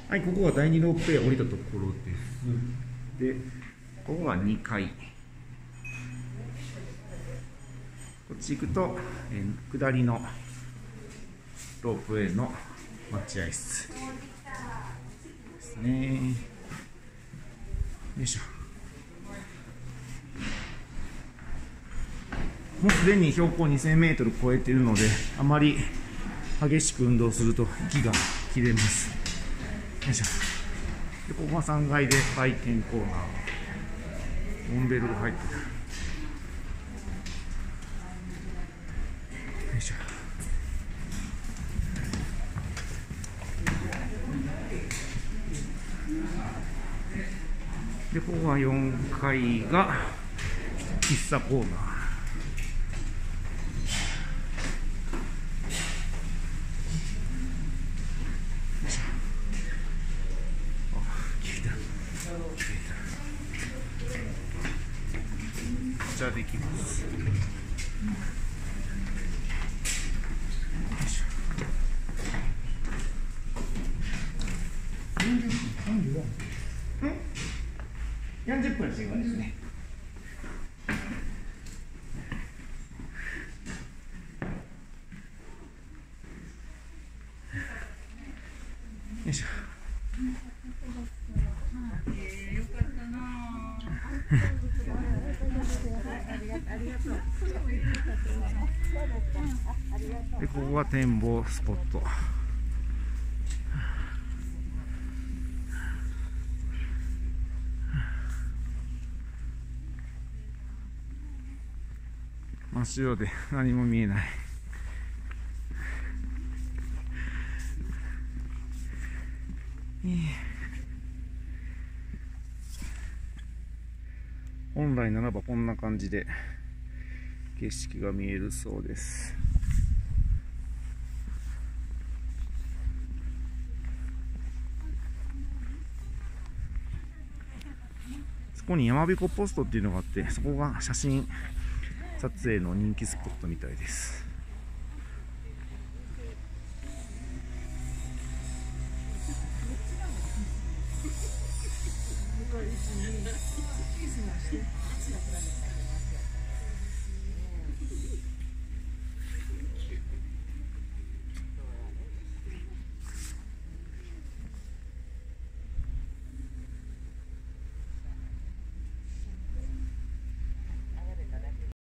はい、ここが第2ロープウェイ降りたところです。で、ここが2階。こっち行くと、下りのロープウェイの待合室ですね。よいしょ。もうすでに標高2000メートル超えているので、あまり激しく運動すると息が切れます。よいしょ。で、ここが3階で体験コーナー。モンベルが入ってる。よいしょ。で、ここが4階が喫茶コーナー。お茶できます。40分集合ですね。よいしょ。 よかったな。 で、ここが展望スポット。真っ白で何も見えない。本来ならばこんな感じで景色が見えるそうです。そこにやまびこポストっていうのがあって、そこが写真撮影の人気スポットみたいです。